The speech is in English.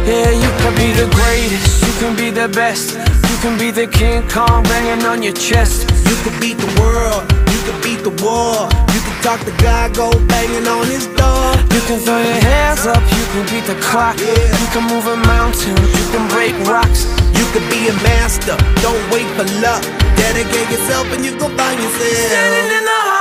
Yeah, you can be the greatest, you can be the best, you can be the King Kong banging on your chest. You can beat the world, you can beat the war. You can talk to God, go banging on his door. You can throw your hands up, you can beat the clock. You can move a mountain, you can break rocks. You can be a master, don't wait for luck. Dedicate yourself and you gon' find yourself Standing in the